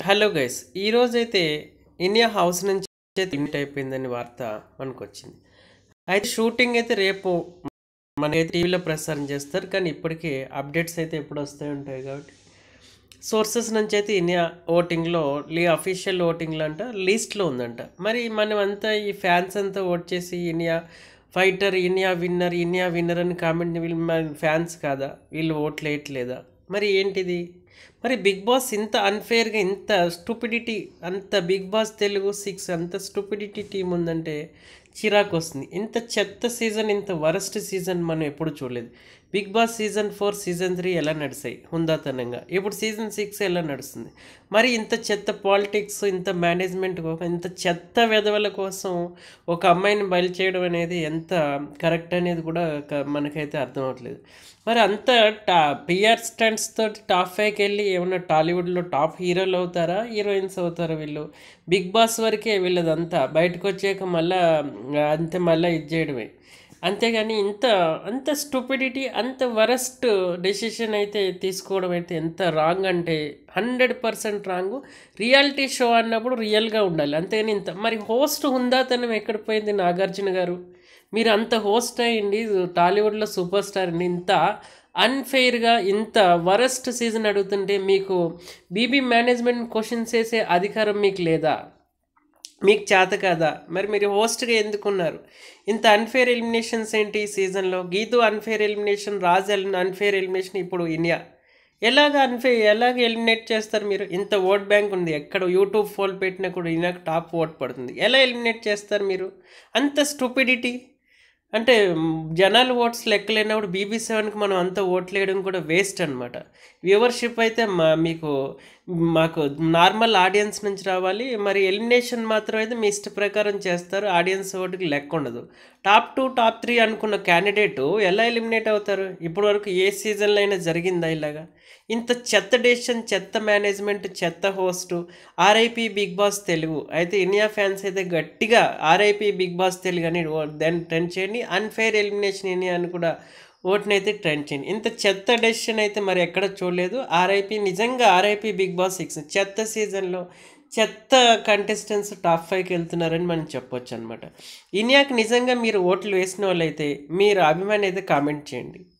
Hello guys, ఈరోజైతే India house నుంచి limit అయిపోయిందని వార్త మనకొచ్చింది. అయితే షూటింగ్ అయితే రేపు మనకైతే టీవీలో ప్రసారం చేస్తారు, కానీ ఇప్పటికీ అప్డేట్స్ అయితే ఎప్పుడు వస్తూ ఉంటాయి. కాబట్టి సోర్సెస్ నుంచి అయితే ఇండియా ఓటింగ్లో అఫీషియల్ ఓటింగ్లో అంట లిస్ట్లో ఉందంట. మరి మనం అంతా ఈ ఫ్యాన్స్ అంతా ఓట్ చేసి ఇండియా ఫైటర్, ఇండియా విన్నర్ అని కామెంట్, వీళ్ళు మన ఫ్యాన్స్ కాదా, వీళ్ళు ఓట్లు వేయట్లేదా, మరి ఏంటిది? మరి బిగ్ బాస్ ఇంత అన్ఫేర్గా, ఇంత స్టూపిడిటీ, అంత బిగ్ బాస్ తెలుగు 6 అంత స్టూపిడిటీ టీం ఉందంటే చిరాకు వస్తుంది. ఇంత చెత్త సీజన్, ఇంత వరస్ట్ సీజన్ మనం ఎప్పుడు చూడలేదు. బిగ్ బాస్ సీజన్ 4, సీజన్ 3 ఎలా నడిచాయి హుందాతనంగా, ఇప్పుడు సీజన్ 6 ఎలా నడుస్తుంది? మరి ఇంత చెత్త పాలిటిక్స్, ఇంత మేనేజ్మెంట్, ఇంత చెత్త వెధవల కోసం ఒక అమ్మాయిని బయలు చేయడం అనేది ఎంత కరెక్ట్ అనేది కూడా మనకైతే అర్థం అవ్వట్లేదు. మరి అంత పిఆర్ స్టంట్స్ తోటి టాప్ 5కి వెళ్ళి ఏమన్నా టాలీవుడ్లో టాప్ హీరోలు అవుతారా, హీరోయిన్స్ అవుతారా వీళ్ళు? బిగ్ బాస్ వరకే వీళ్ళదంతా, బయటకు వచ్చాక మళ్ళా అంతే మళ్ళీ ఇది చేయడమే. అంతేగాని అంత స్టూపిడిటీ, అంత వరస్ట్ డెసిషన్ అయితే తీసుకోవడం అయితే ఎంత రాంగ్ అంటే 100% రాంగ్. రియాలిటీ షో అన్నప్పుడు రియల్గా ఉండాలి, అంతేగాని ఇంత. మరి హోస్ట్ హుందాతనం ఎక్కడ పోయింది? నాగార్జున గారు, మీరు అంత హోస్ట్ అయ్యింది, టాలీవుడ్లో సూపర్ స్టార్ అండి, ఇంత అన్ఫెయిర్గా ఇంత వరస్ట్ సీజన్ అడుగుతుంటే మీకు బీబీ మేనేజ్మెంట్ క్వశ్చన్స్ వేసే అధికారం మీకు లేదా? మీకు చేత కాదా? మరి మీరు హోస్ట్గా ఎందుకున్నారు? ఇంత అన్ఫేర్ ఎలిమినేషన్స్ ఏంటి ఈ సీజన్లో? Geethu unfair elimination, Raj unfair elimination, ఇప్పుడు ఇండియా ఎలాగ ఎలిమినేట్ చేస్తారు మీరు? ఇంత ఓట్ బ్యాంక్ ఉంది, ఎక్కడ యూట్యూబ్ ఫోల్ పెట్టినా కూడా ఇండియాకి టాప్ ఓట్ పడుతుంది, ఎలా ఎలిమినేట్ చేస్తారు మీరు? అంత స్టూపిడిటీ అంటే జనాలు ఓట్స్ లెక్కలేనప్పుడు BB7కి మనం అంతా ఓట్లు వేయడం కూడా వేస్ట్ అనమాట. వ్యూవర్షిప్ అయితే మాకు నార్మల్ ఆడియన్స్ నుంచి రావాలి. మరి ఎలిమినేషన్ మాత్రం అయితే మీ ఇష్ట ప్రకారం చేస్తారు, ఆడియన్స్ ఓటుకి లెక్క ఉండదు. టాప్ 2, టాప్ 3 అనుకున్న క్యాండిడేటు ఎలా ఎలిమినేట్ అవుతారు? ఇప్పటి వరకు ఏ సీజన్లో అయినా జరిగిందా ఇలాగా? ఇంత చెత్త డెసిషన్, చెత్త మేనేజ్మెంట్, చెత్త host. RIP Bigg Boss Telugu. అయితే ఇండియా ఫ్యాన్స్ అయితే గట్టిగా ఆర్ఐపి బిగ్ బాస్ తెలుగు అని దాన్ని ట్రెండ్ చేయండి. అన్ఫేర్ ఎలిమినేషన్ ఇండియా అని కూడా ఓట్ని అయితే ట్రెండ్ చేయండి. ఇంత చెత్త డెసిషన్ అయితే మరి ఎక్కడ చూడలేదు. నిజంగా ఆర్ఐపి బిగ్ బాస్ 6 చెత్త సీజన్లో చెత్త కంటెస్టెంట్స్ టాప్ 5కి వెళ్తున్నారని మనం చెప్పొచ్చు అనమాట. ఇండియాకి నిజంగా మీరు ఓట్లు వేసిన వాళ్ళైతే మీరు అభిమాని అయితే కామెంట్ చేయండి.